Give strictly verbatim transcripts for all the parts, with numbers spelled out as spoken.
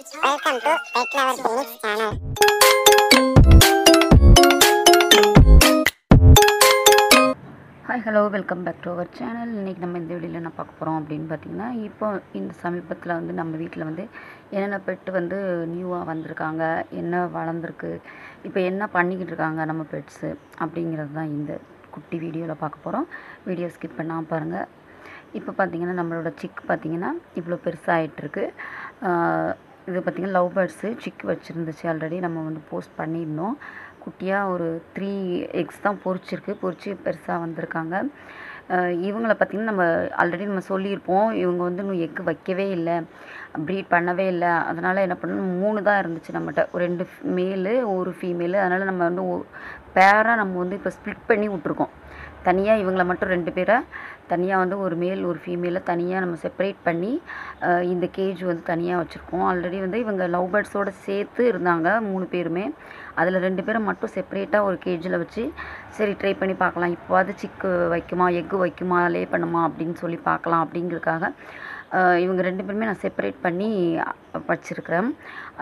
Welcome to Pet Lover Phoenix channel. Hi hello welcome back to our channel. இன்றைக்கி நம்ம இந்த வீடியோவில் என்ன பார்க்க போகிறோம் அப்படின்னு பார்த்திங்கன்னா, இப்போ இந்த சமீபத்தில் வந்து நம்ம வீட்டில் வந்து என்னென்ன பெட்டு வந்து நியூவாக வந்திருக்காங்க, என்ன வளர்ந்துருக்கு, இப்போ என்ன பண்ணிக்கிட்டு இருக்காங்க நம்ம பெட்ஸு அப்படிங்கிறது தான் இந்த குட்டி வீடியோவில் பார்க்க போகிறோம். வீடியோ ஸ்கிப் பண்ணாமல் பாருங்கள். இப்போ பார்த்திங்கன்னா நம்மளோட சிக் பார்த்திங்கன்னா இவ்வளோ பெருசாகிட்டுருக்கு. இது பார்த்திங்கன்னா லவ் பேர்ட்ஸு சிக் வச்சுருந்துச்சு. ஆல்ரெடி நம்ம வந்து போஸ்ட் பண்ணியிருந்தோம். குட்டியாக ஒரு த்ரீ எக்ஸ் தான் பொரிச்சிருக்கு. பொரிச்சு பெருசாக வந்திருக்காங்க. இவங்கள பார்த்திங்கன்னா நம்ம ஆல்ரெடி நம்ம சொல்லியிருப்போம், இவங்க வந்து இன்னும் எக்கு வைக்கவே இல்லை, ப்ரீட் பண்ணவே இல்லை. அதனால் என்ன பண்ணணும், மூணு தான் இருந்துச்சு நம்மகிட்ட, ஒரு ரெண்டு மேலு ஒரு ஃபீமேலு. அதனால் நம்ம வந்து பேராக நம்ம வந்து இப்போ ஸ்ப்ளிட் பண்ணி விட்ருக்கோம். தனியாக இவங்கள மட்டும் ரெண்டு பேரை தனியாக வந்து ஒரு மேல் ஒரு ஃபீமேலை தனியாக நம்ம செப்பரேட் பண்ணி இந்த கேஜ் வந்து தனியாக வச்சுருக்கோம். ஆல்ரெடி வந்து இவங்க லவ் பேர்ட்ஸோடு சேர்த்து இருந்தாங்க மூணு பேருமே. அதில் ரெண்டு பேரை மட்டும் செப்பரேட்டாக ஒரு கேஜில் வச்சு சரி ட்ரை பண்ணி பார்க்கலாம், இப்போவாது சிக்கு வைக்குமா எக்கு வைக்குமா லே பண்ணுமா அப்படின்னு சொல்லி பார்க்கலாம் அப்படிங்கிறதுக்காக இவங்க ரெண்டு பேருமே நான் செப்பரேட் பண்ணி வச்சுருக்கிறேன்.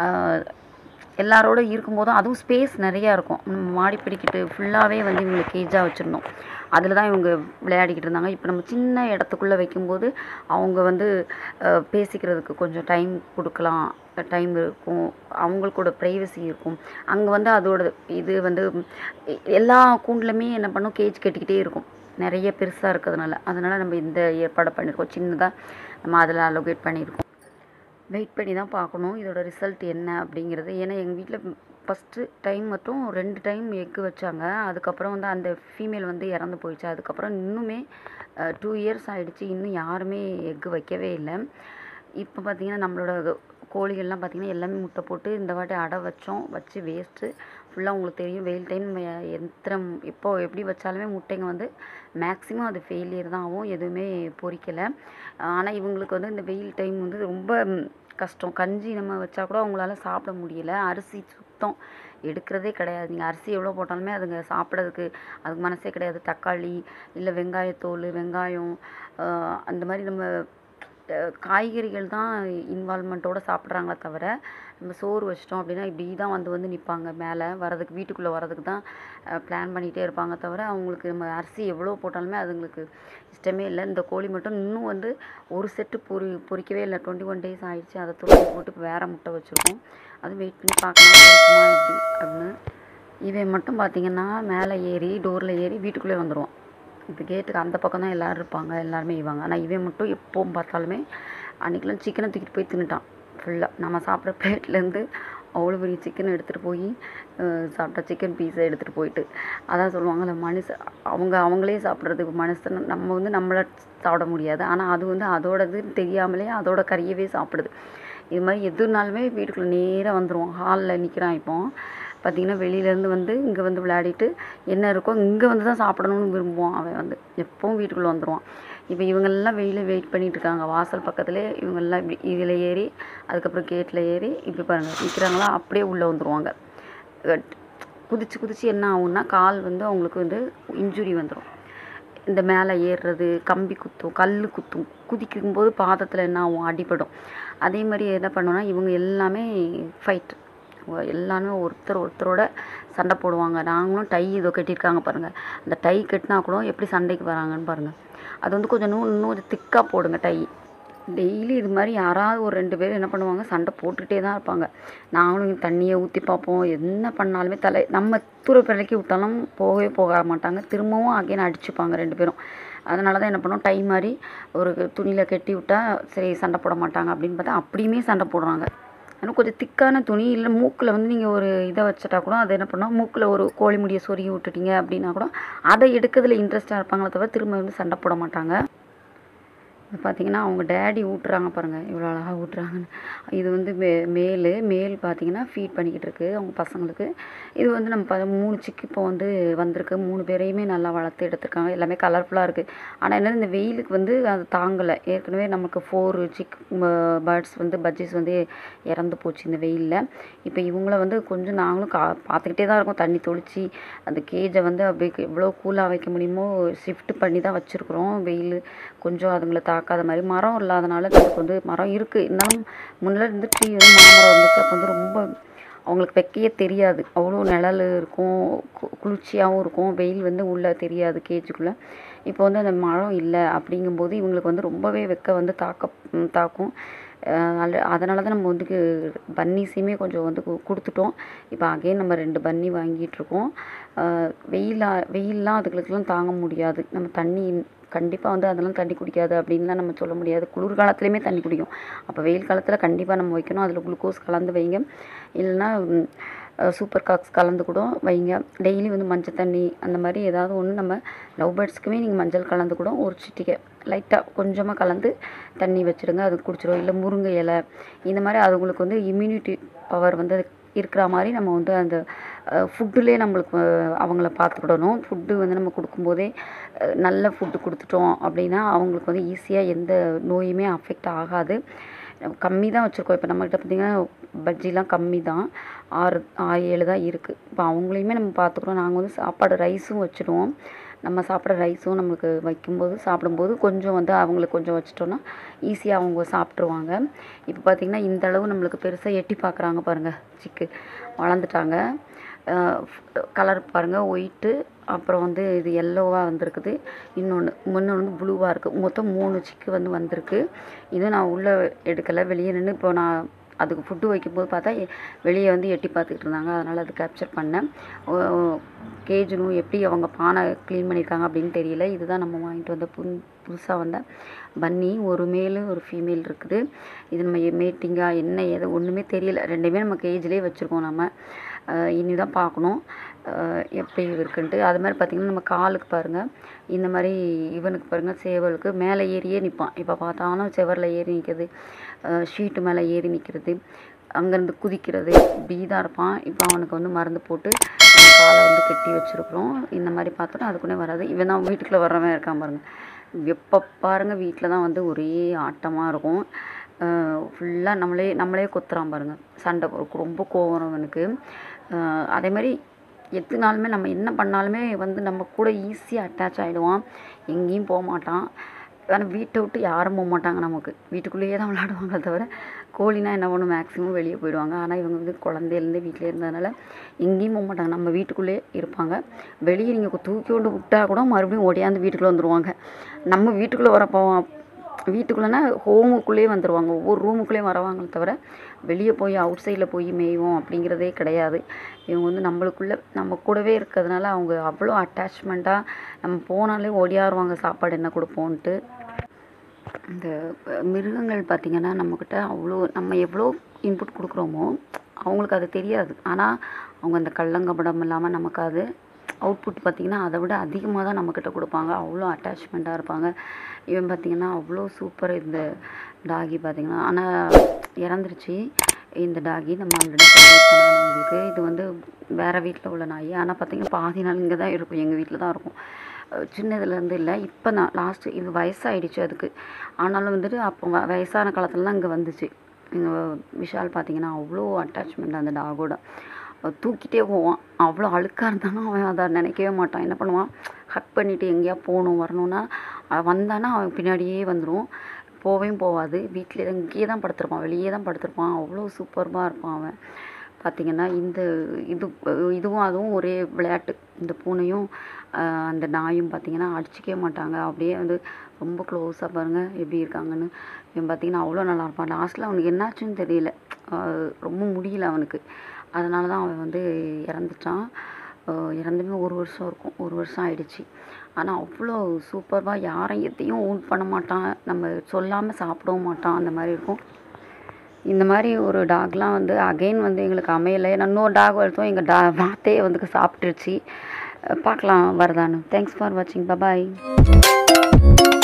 எல்லாரோட இருக்கும்போதும் அதுவும் ஸ்பேஸ் நிறையா இருக்கும். மாடி பிடிக்கிட்டு ஃபுல்லாகவே வந்து இவங்களை கேஜாக வச்சுருந்தோம். அதில் தான் இவங்க விளையாடிக்கிட்டு இருந்தாங்க. இப்போ நம்ம சின்ன இடத்துக்குள்ளே வைக்கும்போது அவங்க வந்து பேசிக்கிறதுக்கு கொஞ்சம் டைம் கொடுக்கலாம், டைம் இருக்கும், அவங்களுக்கூட ப்ரைவசி இருக்கும். அங்கே வந்து அதோட இது வந்து எல்லா கூண்டுலையுமே என்ன பண்ணும், கேஜ் கட்டிக்கிட்டே இருக்கும், நிறைய பெருசாக இருக்கிறதுனால. அதனால் நம்ம இந்த ஏற்பாடை பண்ணியிருக்கோம். சின்னதாக நம்ம அதில் அலோகேட் பண்ணியிருக்கோம். வெயிட் பண்ணி தான் பார்க்கணும் இதோட ரிசல்ட் என்ன அப்படிங்கிறது. ஏன்னா எங்கள் வீட்டில் ஃபஸ்ட்டு டைம் மட்டும் ரெண்டு டைம் எக்கு வச்சாங்க. அதுக்கப்புறம் வந்து அந்த ஃபீமேல் வந்து இறந்து போயிடுச்சு. அதுக்கப்புறம் இன்னுமே டூ இயர்ஸ் ஆகிடுச்சு, இன்னும் யாருமே எக்கு வைக்கவே இல்லை. இப்போ பார்த்திங்கன்னா நம்மளோட கோழிகள்லாம் பார்த்திங்கன்னா எல்லாமே முட்டை போட்டு இந்த வாட்டி அடை வச்சோம், வச்சு வேஸ்ட்டு ஃபுல்லாக. உங்களுக்கு தெரியும் வெயில் டைம் எந்திரம் இப்போ எப்படி வச்சாலுமே முட்டைங்க வந்து மேக்ஸிமம் அது ஃபெயிலியர் தான் ஆகும், எதுவுமே பொரிக்கலை. ஆனால் இவங்களுக்கு வந்து இந்த வெயில் டைம் வந்து ரொம்ப கஷ்டம். கஞ்சி நம்ம வச்சா கூட அவங்களால சாப்பிட முடியல. அரிசி சுத்தம் எடுக்கிறதே கிடையாது. நீங்கள் அரிசி எவ்வளோ போட்டாலுமே அதுங்க சாப்பிட்றதுக்கு அதுக்கு மனசே கிடையாது. தக்காளி இல்லை வெங்காயத்தோல், வெங்காயம் அந்த மாதிரி நம்ம காய்கறிகள் தான் இன்வால்மெண்ட்டோடு சாப்பிட்றாங்களே தவிர, நம்ம சோறு வச்சிட்டோம் அப்படின்னா இப்படி தான் வந்து வந்து நிற்பாங்க மேலே வரதுக்கு, வீட்டுக்குள்ளே வரதுக்கு தான் பிளான் பண்ணிகிட்டே இருப்பாங்க தவிர அவங்களுக்கு நம்ம அரிசி எவ்வளோ போட்டாலுமே அதுங்களுக்கு இஷ்டமே இல்லை. இந்த கோழி மட்டும் இன்னும் வந்து ஒரு செட்டு பொறி பொறிக்கவே இல்லை. டுவெண்ட்டி ஒன் டேஸ் ஆகிடுச்சு. அதை தூக்கி போட்டு இப்போ வேறு முட்டை வச்சுருக்கோம். அதுவும் வெயிட் பண்ணி பார்க்கலாம் இருக்குமா எப்படி அப்படின்னு. இவன் மட்டும் பார்த்திங்கன்னா மேலே ஏறி டோரில் ஏறி வீட்டுக்குள்ளே வந்துடுவான். இப்போ கேட்டுக்கு அந்த பக்கம் தான் எல்லோரும் இருப்பாங்க, எல்லாருமே இவங்க. ஆனால் இவன் மட்டும் எப்போவும் பார்த்தாலுமே அன்றைக்கெலாம் சிக்கனை தூக்கிட்டு போய் தின்னுட்டான் ஃபுல்லாக. நம்ம சாப்பிட்ற பிளேட்லேருந்து அவ்வளோ பெரிய சிக்கன் எடுத்துகிட்டு போய் சாப்பிட்டா, சிக்கன் பீஸை எடுத்துகிட்டு போயிட்டு. அதான் சொல்லுவாங்கள்ல, மனுஷன் அவங்க அவங்களே சாப்பிட்றது. மனுஷன் நம்ம வந்து நம்மளை சாப்பிட முடியாது, ஆனால் அது வந்து அதோடதுன்னு தெரியாமலே அதோட கறியவே சாப்பிடுது. இது மாதிரி எதுனாலுமே வீட்டுக்குள்ளே நேராக வந்துடுவோம். ஹாலில் நிற்கிறான் இப்போ பார்த்திங்கன்னா, வெளியிலேருந்து வந்து இங்கே வந்து விளையாடிட்டு என்ன இருக்கோ இங்கே வந்து தான் சாப்பிடணும்னு விரும்புவான். அவன் வந்து எப்போவும் வீட்டுக்குள்ளே வந்துடுவான். இப்போ இவங்கெல்லாம் வெளியில் வெயிட் பண்ணிகிட்டு இருக்காங்க வாசல் பக்கத்துலேயே. இவங்கெல்லாம் இப்படி இதில் ஏறி அதுக்கப்புறம் கேட்டில் ஏறி இப்படி பாருங்கள் நிற்கிறாங்களா, அப்படியே உள்ளே வந்துடுவாங்க. குதிச்சு குதிச்சு என்ன ஆகும்னா கால் வந்து அவங்களுக்கு வந்து இன்ஜுரி வந்துடும். இந்த மேலே ஏறுறது, கம்பி குத்தும், கல் குத்தும், குதிக்கும்போது பாதத்தில் என்ன ஆகும், அடிபடும். அதே மாதிரி என்ன பண்ணோன்னா இவங்க எல்லாமே ஃபைட், எல்லாமே ஒருத்தர் ஒருத்தரோட சண்டை போடுவாங்க. நாங்களும் டை இதோ கட்டியிருக்காங்க பாருங்கள், அந்த டை கட்டினா கூட எப்படி சண்டைக்கு வராங்கன்னு பாருங்கள். அது வந்து கொஞ்சம் இன்னும் இன்னும் கொஞ்சம் திக்காக போடுங்க டை. டெய்லி இது மாதிரி யாராவது ஒரு ரெண்டு பேர் என்ன பண்ணுவாங்க, சண்டை போட்டுக்கிட்டே தான் இருப்பாங்க. நாங்களும் தண்ணியை ஊற்றி பார்ப்போம், என்ன பண்ணாலுமே தலை நம்ம தூர பிள்ளைக்கி விட்டாலும் போகவே போக மாட்டாங்க. திரும்பவும் அகைன் அடிச்சுப்பாங்க ரெண்டு பேரும். அதனால தான் என்ன பண்ணுவோம், டை மாதிரி ஒரு துணியில் கட்டி விட்டால் சரி சண்டை போட மாட்டாங்க அப்படின்னு பார்த்தா அப்படியுமே சண்டை போடுறாங்க. ஆனால் கொஞ்சம் திக்கான துணி இல்லை மூக்கில் வந்து நீங்கள் ஒரு இதை வச்சுட்டா கூட அது என்ன பண்ணோம், மூக்கில் ஒரு கோழி முடியை சொருகி விட்டுட்டீங்க அப்படின்னா கூட அதை எடுக்கிறதுல இன்ட்ரெஸ்ட்டாக இருப்பாங்களே தவிர திரும்ப வந்து சண்டை போட மாட்டாங்க. இப்போ பார்த்திங்கன்னா அவங்க டேடி ஊட்டுறாங்க பாருங்கள், இவ்வளோ அழகாக ஊட்டுறாங்கன்னு. இது வந்து மே மேலு மேல் பார்த்திங்கன்னா ஃபீட் பண்ணிக்கிட்டு இருக்குது அவங்க பசங்களுக்கு. இது வந்து நம்ம ப மூணு சிக்கு இப்போ வந்து வந்திருக்கு. மூணு பேரையுமே நல்லா வளர்த்து எடுத்துருக்காங்க. எல்லாமே கலர்ஃபுல்லாக இருக்குது. ஆனால் என்னது இந்த வெயிலுக்கு வந்து அது தாங்கலை. ஏற்கனவே நமக்கு ஃபோர் சிக் பேர்ட்ஸ் வந்து பஜ்ஜிஸ் வந்து இறந்து போச்சு இந்த வெயிலில். இப்போ இவங்கள வந்து கொஞ்சம் நாங்களும் கா பார்த்துக்கிட்டே தான் இருக்கோம். தண்ணி தொளிச்சு அந்த கேஜை வந்து அப்படி எவ்வளோ கூலாக வைக்க முடியுமோ ஷிஃப்ட் பண்ணி தான் வச்சுருக்குறோம். வெயில் கொஞ்சம் அதுங்களை தா தாக்காத மாதிரி. மரம் இல்லாதனால அதுக்கு வந்து மரம் இருக்குது, இருந்தாலும் முன்னாடி இருந்து ட்ரீ வந்து மாமரம் இருந்துச்சு. அப்போ வந்து ரொம்ப அவங்களுக்கு வைக்கவே தெரியாது. அவ்வளோ நிழல் இருக்கும், கு குளிர்ச்சியாகவும் இருக்கும், வெயில் வந்து உள்ளே தெரியாது கேஜுக்குள்ளே. இப்போ வந்து அந்த மரம் இல்லை அப்படிங்கும்போது இவங்களுக்கு வந்து ரொம்பவே வெக்க வந்து தாக்க தாக்கும். அது அதனால தான் நம்ம வந்து பன்னீஸையுமே கொஞ்சம் வந்து கு கொடுத்துட்டோம். இப்போ அகைன் நம்ம ரெண்டு பன்னி வாங்கிட்டுருக்கோம். வெயிலா வெயில்லாம் அதுகளுக்கெல்லாம் தாங்க முடியாது. நம்ம தண்ணி கண்டிப்பாக வந்து அதெல்லாம் தண்ணி குடிக்காது அப்படின்லாம் நம்ம சொல்ல முடியாது. குளிர் காலத்துலேயுமே தண்ணி குடிக்கும். அப்போ வெயில் காலத்தில் கண்டிப்பாக நம்ம வைக்கணும். அதில் குளுக்கோஸ் கலந்து வைங்க, இல்லைன்னா சூப்பர் காக்ஸ் கலந்து கூட வைங்க. டெய்லி வந்து மஞ்சள் தண்ணி அந்த மாதிரி ஏதாவது ஒன்று நம்ம லவ் பேர்ட்ஸ்க்குமே நீங்கள் மஞ்சள் கலந்து கூட ஒரு சிட்டிகை லைட்டாக கொஞ்சமாக கலந்து தண்ணி வச்சுடுங்க, அது குடிச்சிடும். இல்லை முருங்கை இலை இந்த மாதிரி அதுங்களுக்கு வந்து இம்யூனிட்டி பவர் வந்து இருக்கிற மாதிரி நம்ம வந்து அந்த ஃபுட்டுலேயே நம்மளுக்கு அவங்கள பார்த்துக்கிடணும். ஃபுட்டு வந்து நம்ம கொடுக்கும்போதே நல்ல ஃபுட்டு கொடுத்துட்டோம் அப்படின்னா அவங்களுக்கு வந்து ஈஸியாக எந்த நோயுமே அஃபெக்ட் ஆகாது. கம்மி தான் வச்சுருக்கோம். இப்போ நம்மகிட்ட பார்த்திங்கன்னா பஜ்ஜிலாம் கம்மி தான், ஆறு ஆறு ஏழு தான் இருக்குது. இப்போ அவங்களையுமே நம்ம பார்த்துக்குறோம். நாங்கள் வந்து சாப்பாடு ரைஸும் வச்சுடுவோம். நம்ம சாப்பிட்ற ரைஸும் நம்மளுக்கு வைக்கும்போது சாப்பிடும்போது கொஞ்சம் வந்து அவங்களுக்கு கொஞ்சம் வச்சிட்டோன்னா ஈஸியாக அவங்க சாப்பிட்ருவாங்க. இப்போ பார்த்திங்கன்னா இந்த அளவு நம்மளுக்கு பெருசாக எட்டி பார்க்குறாங்க பாருங்கள், சிக்கு வளர்ந்துட்டாங்க. கலர் பாருங்கள், ஒயிட்டு, அப்புறம் வந்து இது எல்லோவாக வந்திருக்குது, இன்னொன்று இன்னொன்று வந்து ப்ளூவாக இருக்குது. மொத்தம் மூணு சிக்கு வந்து வந்திருக்கு. இது நான் உள்ளே எடுக்கலை, வெளியே நின்று இப்போ நான் அதுக்கு ஃபுட்டு வைக்கும்போது பார்த்தா வெளியே வந்து எட்டி பார்த்துக்கிட்டு இருந்தாங்க. அதனால் அது கேப்சர் பண்ணேன். கேஜுனும் எப்படி அவங்க பானை க்ளீன் பண்ணியிருக்காங்க அப்படின்னு தெரியல. இதுதான் நம்ம வாங்கிட்டு வந்த புது புதுசாக வந்த பன்னி. ஒரு மேலு ஒரு ஃபீமேல் இருக்குது. இது நம்ம மேட்டிங்காக என்ன ஏதோ ஒன்றுமே தெரியல. ரெண்டுமே நம்ம கேஜ்லேயே வச்சுருக்கோம். நம்ம இனி தான் பார்க்கணும் எப்படி இருக்குன்ட்டு. அது மாதிரி பார்த்திங்கன்னா நம்ம காலுக்கு பாருங்கள், இந்த மாதிரி இவனுக்கு பாருங்கள், சேவலுக்கு மேலே ஏறியே நிற்பான். இப்போ பார்த்தாலும் செவரில் ஏறி நிற்கிறது, ஷீட்டு மேலே ஏறி நிற்கிறது, அங்கேருந்து குதிக்கிறது, இப்படி தான் இருப்பான். இப்போ அவனுக்கு வந்து மருந்து போட்டு காலை வந்து கட்டி வச்சுருக்குறோம். இந்த மாதிரி பார்த்தோன்னா அதுக்குன்னே வராது. இவன் தான் வீட்டுக்குள்ளே வர்றவன் இருக்கான் பாருங்கள். எப்போ பாருங்கள் வீட்டில் தான் வந்து ஒரே ஆட்டமாக இருக்கும். ஃபுல்லாக நம்மளே நம்மளே கொத்துறான் பாருங்கள். சண்டை ரொம்ப கோவம் அவனுக்கு. அதே மாதிரி எத்தனை நாளுமே நம்ம என்ன பண்ணாலுமே வந்து நம்ம கூட ஈஸியாக அட்டாச் ஆகிடுவான். எங்கேயும் போக மாட்டான். ஆனால் வீட்டை விட்டு யாரும் போக மாட்டாங்க. நமக்கு வீட்டுக்குள்ளேயே தான் விளையாடுவாங்க தவிர, கோழினா என்ன பண்ணும், மேக்ஸிமம் வெளியே போயிடுவாங்க. ஆனால் இவங்க வந்து குழந்தையிலேருந்து வீட்டிலே இருந்ததுனால எங்கேயும் போக மாட்டாங்க. நம்ம வீட்டுக்குள்ளேயே இருப்பாங்க. வெளியே நீங்கள் தூக்கி கொண்டு விட்டால் கூட மறுபடியும் ஓடியாந்து வீட்டுக்குள்ளே வந்துடுவாங்க. நம்ம வீட்டுக்குள்ளே வரப்போ வீட்டுக்குள்ளேனா ஹோமுக்குள்ளேயே வந்துடுவாங்க. ஒவ்வொரு ரூமுக்குள்ளேயும் வரவாங்களே தவிர வெளியே போய் அவுட் சைடில் போய் மேய்வோம் அப்படிங்கிறதே கிடையாது. இவங்க வந்து நம்மளுக்குள்ளே நம்ம கூடவே இருக்கிறதுனால அவங்க அவ்வளோ அட்டாச்மெண்ட்டாக நம்ம போனாலே ஓடியாருவாங்க சாப்பாடு என்ன கொடுப்போன்ட்டு. இந்த மிருகங்கள் பார்த்திங்கன்னா நம்மக்கிட்ட அவ்வளோ நம்ம எவ்வளோ இன்புட் கொடுக்குறோமோ அவங்களுக்கு அது தெரியாது. ஆனால் அவங்க அந்த கள்ளங்கபடம் இல்லாமல் நமக்கு அது அவுட்புட் பார்த்திங்கன்னா அதை விட அதிகமாக தான் நம்மக்கிட்ட கொடுப்பாங்க. அவ்வளோ அட்டாச்மெண்ட்டாக இருப்பாங்க. இவன் பார்த்திங்கன்னா அவ்வளோ சூப்பர். இந்த டாகி பார்த்திங்கன்னா ஆனால் இறந்துருச்சு. இந்த டாகி நம்ம ஆல்ரெடி சொல்லியிருக்கேன் நான் உங்களுக்கு. இது வந்து வேறு வீட்டில் உள்ள நாய். ஆனால் பார்த்திங்கன்னா பாதி நாள் இங்கே தான் இருக்கும், எங்கள் வீட்டில் தான் இருக்கும். சின்னதுலேருந்து இல்லை, இப்போ நான் லாஸ்ட்டு இது வயசாகிடுச்சு அதுக்கு. ஆனாலும் வந்துட்டு அப்போ வ வயசான காலத்துலலாம் இங்கே வந்துச்சு. எங்கள் விஷால் பார்த்திங்கன்னா அவ்வளோ அட்டாச்மெண்ட் அந்த டாகோட. தூக்கிட்டே போவான். அவ்வளோ அழுக்காக இருந்தாலும் அவன் அதை நினைக்கவே மாட்டான். என்ன பண்ணுவான், ஹக் பண்ணிவிட்டு எங்கேயா போகணும் வரணுன்னா வந்தானா அவன் பின்னாடியே வந்துடும். போகவும் போகாது. வீட்டிலே இங்கேயே தான் படுத்திருப்பான், வெளியே தான் படுத்திருப்பான். அவ்வளோ சூப்பர்பாக இருப்பான் அவன். பார்த்திங்கன்னா இந்த இது இதுவும் அதுவும் ஒரே விளையாட்டு. இந்த பூனையும் அந்த நாயும் பார்த்திங்கன்னா அடிச்சிக்கவே மாட்டாங்க. அப்படியே வந்து ரொம்ப க்ளோஸாக பாருங்கள் எப்படி இருக்காங்கன்னு. இவன் பார்த்திங்கன்னா அவ்வளோ நல்லா இருப்பான். லாஸ்ட்டில் அவனுக்கு என்னாச்சுன்னு தெரியல, ரொம்ப முடியல அவனுக்கு. அதனால தான் அவன் வந்து இறந்துட்டான். இறந்துமே ஒரு வருஷம் இருக்கும், ஒரு வருஷம் ஆயிடுச்சு. ஆனால் அவ்வளோ சூப்பர்பாக யாரையும் எதையும் ஊன் பண்ண மாட்டான், நம்ம சொல்லாமல் சாப்பிடவும் மாட்டான். அந்த மாதிரி இருக்கும். இந்த மாதிரி ஒரு டாக்லாம் வந்து அகெயின் வந்து எங்களுக்கு அமையலை. நான் இன்னொரு டாக் வளர்த்தோம், எங்கள் டா வாத்தையே வந்து சாப்பிட்டுருச்சு. பார்க்கலாம் வருதான்னு. தேங்க்ஸ் ஃபார் வாட்சிங். பாய்.